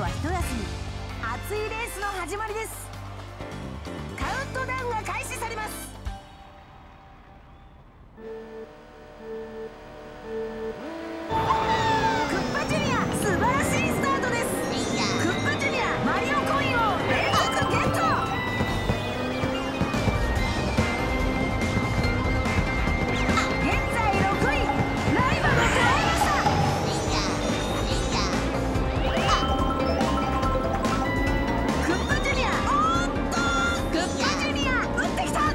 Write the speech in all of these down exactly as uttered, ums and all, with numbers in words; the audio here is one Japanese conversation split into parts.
一休み。熱いレースの始まりです。カウントダウンが開始されます。クッパジュニア素晴らしいスタートです。クッパジュニアマリオコインを連続ゲット。現在ろくい、ライバルを捉えました。クッパジュニア、おーっとクッパジュニア打ってきた。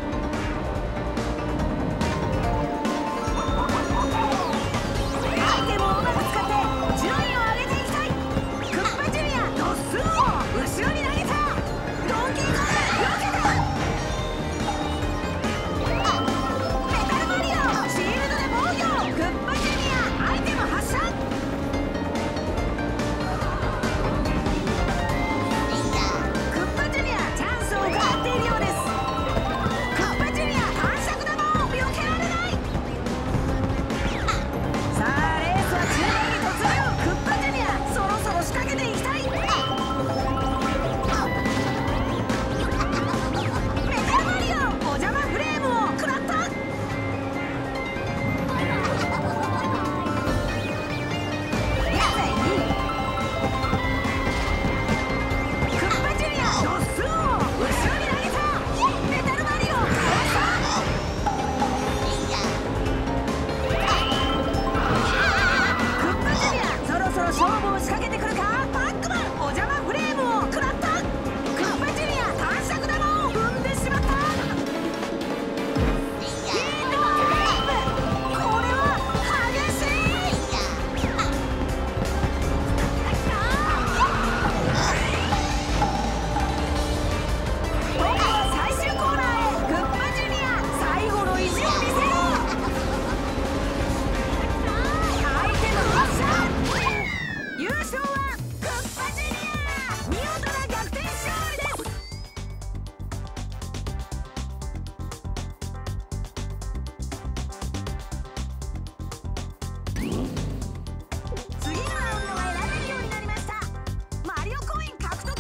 アイテムをうまく使って順位を上げていきたい。クッパジュニアドッスンを後ろに投げた。ドンキーコング避けた。メタルマリオシールドで防御。クッパジュニアアイテム発射。クッパジュニアチャンスを伺っているようです。クッパジュニア反射玉を避けられない。さあレースは中盤に突入。クッパジュニアそろそろ仕掛けていきたい。メタルマリオお邪魔フレームを食らった。現在にい。クッパジュニアドッスンを後ろに投げた。メタルマリオかわした。クッパジュニアそろそろ勝負を仕掛けてくるか。パックマンお邪魔フレームを食らった。クッパジュニア短尺玉を踏んでしまった。ヒートアップ、これは激しい。今度は最終コーナーへ。クッパジュニア最後の意地を見せろ。アイテム発射。優勝はクッパジュニア。見事な逆転勝利です。次のラウンドが選べるようになりました。マリオコイン獲得。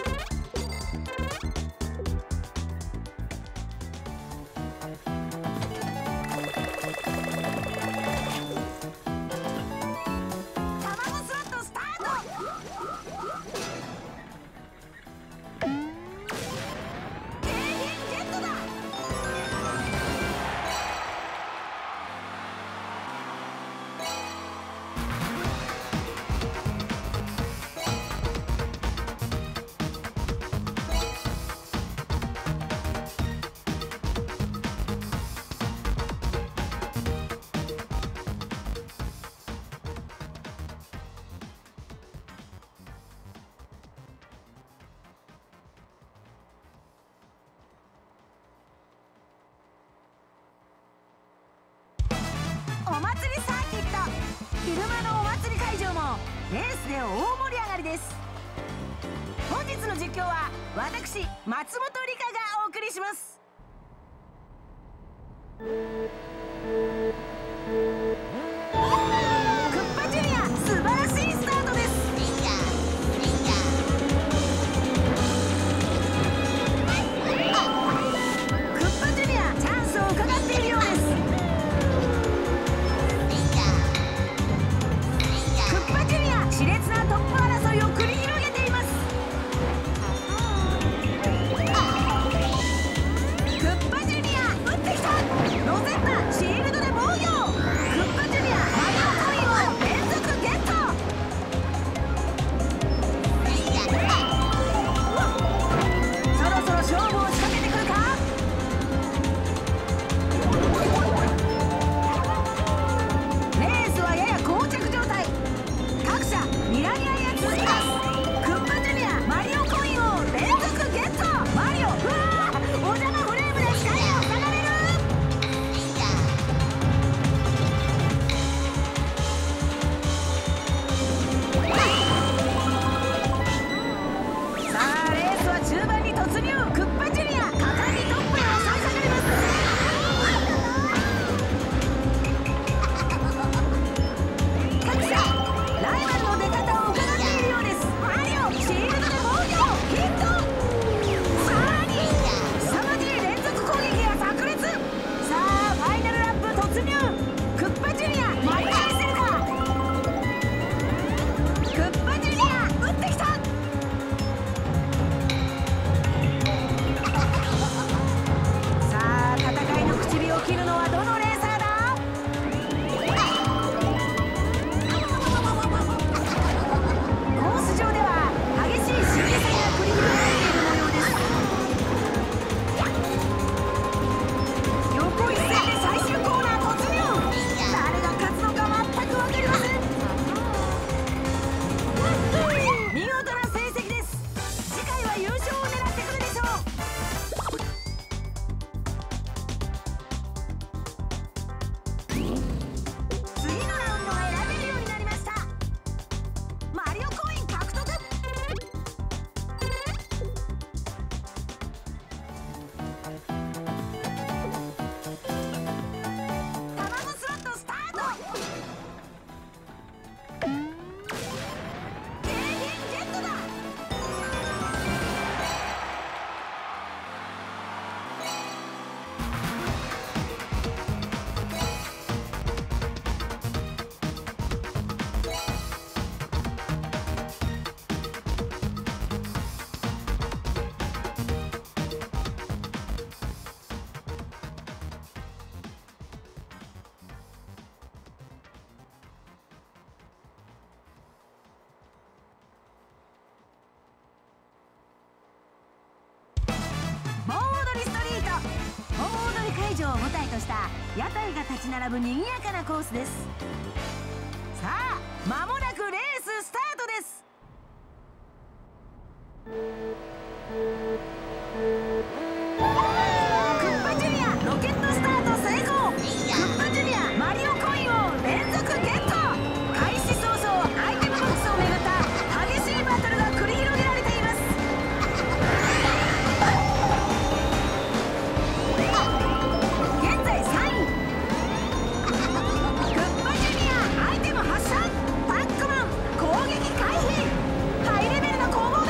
卵スロットスタート。景品ゲットだ。お祭りサーキット。昼間のお祭り会場もレースで大盛り上がりです。本日の実況は私松本里香がお送りします。クッパジュニア素晴らしいスタートです。クッパジュニアチャンスを伺っているようです。クッパジュニア熾烈なトップ争いを繰り広げています。クッパジュニア打ってきた。ロゼッタとした屋台が立ち並ぶ賑やかなコースです。さあ間もなくレーススタートです。クッパジュニアロケットスタート成功。クッパジュニアマリオコインを連続ゲット。開始早々アイテムボックスをめぐった激しいバトルが繰り広げられています。現在さんい。クッパジュニアアイテム発射。パックマン攻撃回避。ハイレベルな攻防だ。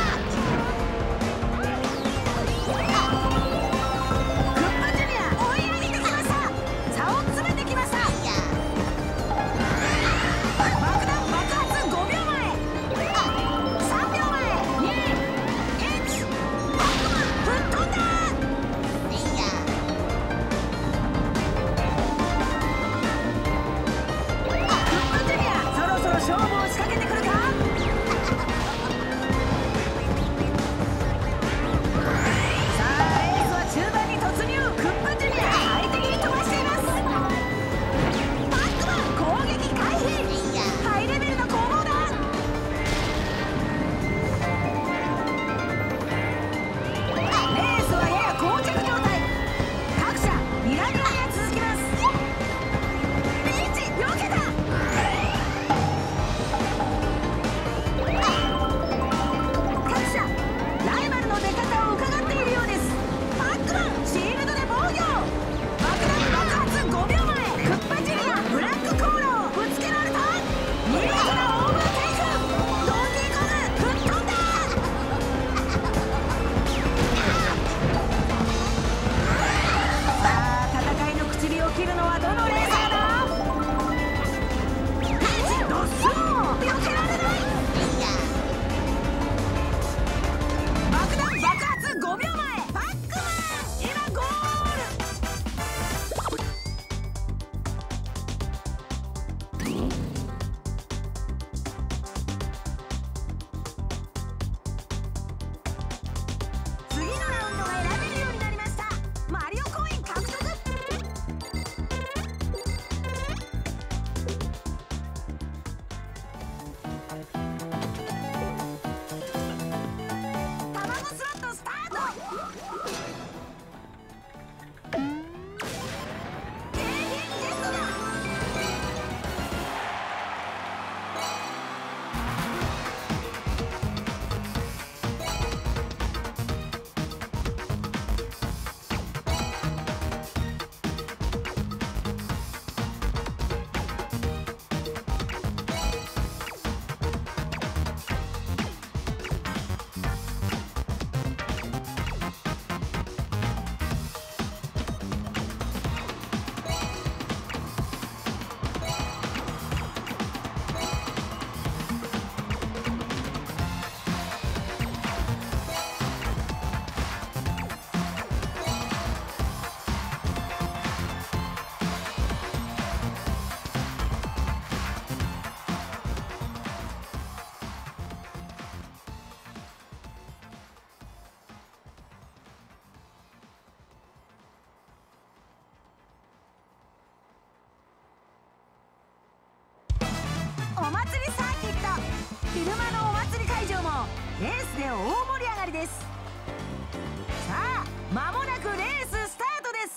お祭りサーキット。昼間のお祭り会場もレースで大盛り上がりです。さあ間もなくレーススタートです。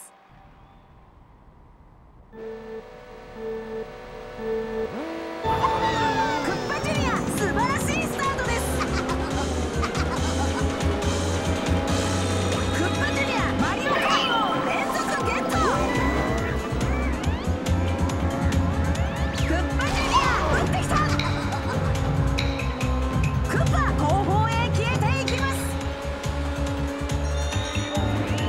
クッパジュニア素晴らしいスタートです。クッパジュニアマリオコインを連続ゲット。クッパジュニア打ってきた。クッパ後方へ消えていきます。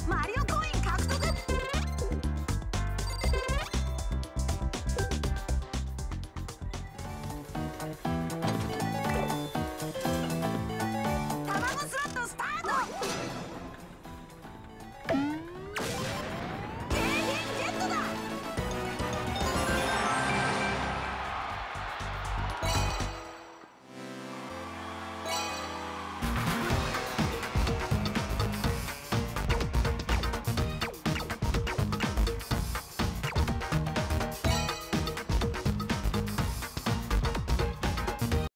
マリオ